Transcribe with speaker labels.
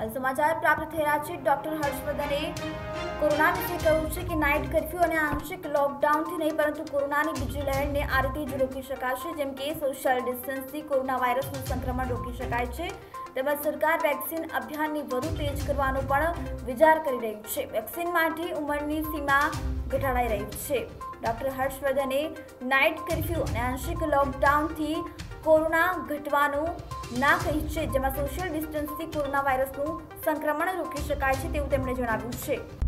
Speaker 1: हाल समाचार प्राप्त થઈ રહ્યા છે। ડોક્ટર હર્ષવર્ધને કોરોના વિશે કહ્યું છે કે નાઇટ કર્ફ્યુ અને આંશિક લોકડાઉનથી નહીં પરંતુ કોરોનાની બીજી લહેરને આ રીતે જ રોકી શકાશે, જેમ કે સોશિયલ ડિસ્ટન્સથી કોરોના વાયરસનું સંક્રમણ રોકી શકાય છે। તેમજ સરકાર વેક્સિન અભિયાનને વધુ તેજ કરવાનો પણ વિચાર કરી રહી છે। વેક્સિન માટે ઉંમરની સીમા ઘટાડાઈ રહી છે। ડોક્ટર હર્ષવર્ધને નાઇટ કર્ફ્યુ અને આંશિક લોકડાઉનથી કોરોના ઘટવાનું ના કહી છે, જેમાં સોશિયલ ડિસ્ટન્સથી કોરોના વાયરસનું સંક્રમણ રોકી શકાય છે તેવું તેમણે જણાવ્યું છે।